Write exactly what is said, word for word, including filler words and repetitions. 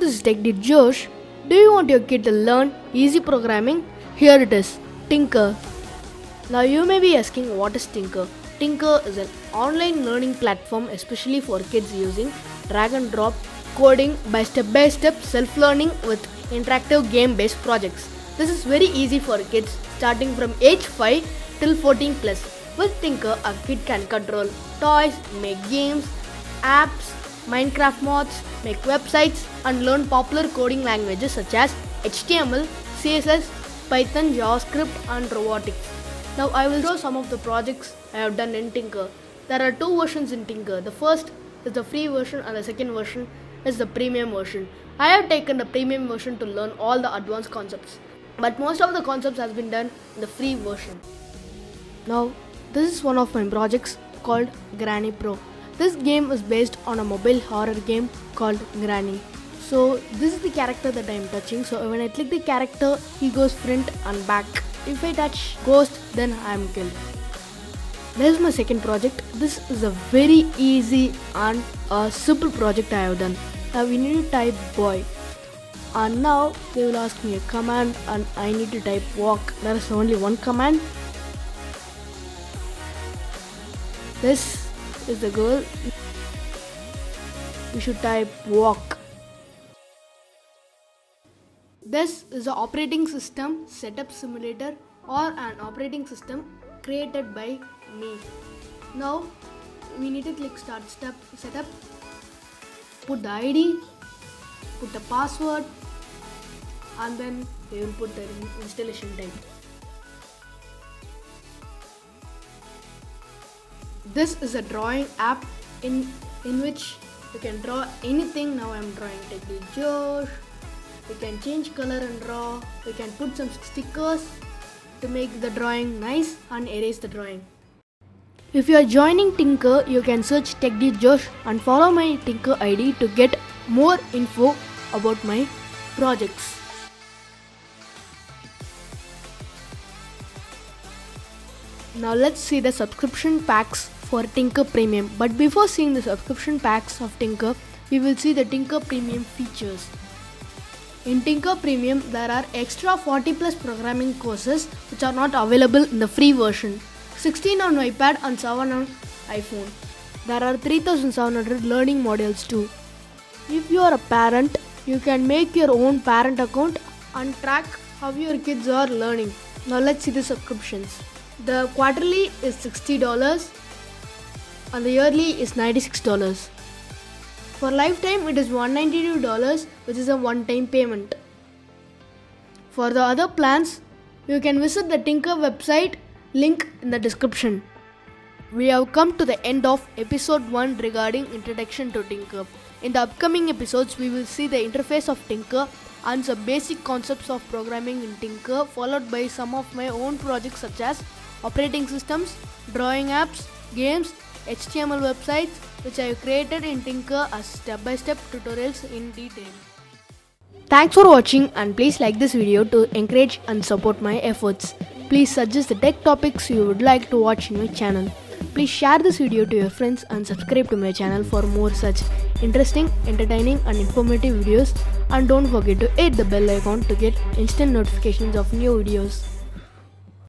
this is TechDit Josh. Do you want your kid to learn easy programming? Here it is, Tinker. Now you may be asking, what is Tinker? Tinker is an online learning platform especially for kids using drag and drop coding by step-by-step self-learning with interactive game-based projects. This is very easy for kids starting from age five till fourteen plus. With Tinker, a kid can control toys, make games, apps, Minecraft mods, make websites and learn popular coding languages such as H T M L, C S S, Python, JavaScript and robotics. Now I will show some of the projects I have done in Tinker. There are two versions in Tinker. The first is the free version and the second version is the premium version. I have taken the premium version to learn all the advanced concepts, but most of the concepts has been done in the free version. Now this is one of my projects called Granny Pro. This game is based on a mobile horror game called Granny. So this is the character that I am touching. So when I click the character, he goes front and back. If I touch Ghost, then I am killed. This is my second project. This is a very easy and a simple project I have done. Now we need to type boy. And now they will ask me a command and I need to type walk. There is only one command. This is the girl. We should type walk. This is the operating system setup simulator or an operating system created by me. Now we need to click start step setup, put the I D, put the password and then we will put the installation time. This is a drawing app in, in which you can draw anything. Now I am drawing TechDit Josh. We can change color and draw. We can put some stickers to make the drawing nice and erase the drawing. If you are joining Tinker, you can search TechDit Josh and follow my Tinker I D to get more info about my projects. Now let's see the subscription packs for Tinker Premium. But before seeing the subscription packs of Tinker, we will see the Tinker Premium features. In Tinker Premium, there are extra forty plus programming courses which are not available in the free version. sixteen on iPad and seven on iPhone. There are three thousand seven hundred learning modules too. If you are a parent, you can make your own parent account and track how your kids are learning. Now let's see the subscriptions. The quarterly is sixty dollars and the yearly is ninety-six dollars. For lifetime it is one hundred ninety-two dollars, which is a one-time payment. For the other plans, you can visit the Tinker website, link in the description. We have come to the end of episode one regarding introduction to Tinker. In the upcoming episodes, we will see the interface of Tinker and some basic concepts of programming in Tinker, followed by some of my own projects such as operating systems, drawing apps, games, H T M L websites which I have created in Tinker as step-by-step tutorials in detail. Thanks for watching and please like this video to encourage and support my efforts. Please suggest the tech topics you would like to watch in my channel. Please share this video to your friends and subscribe to my channel for more such interesting, entertaining and informative videos, and don't forget to hit the bell icon to get instant notifications of new videos.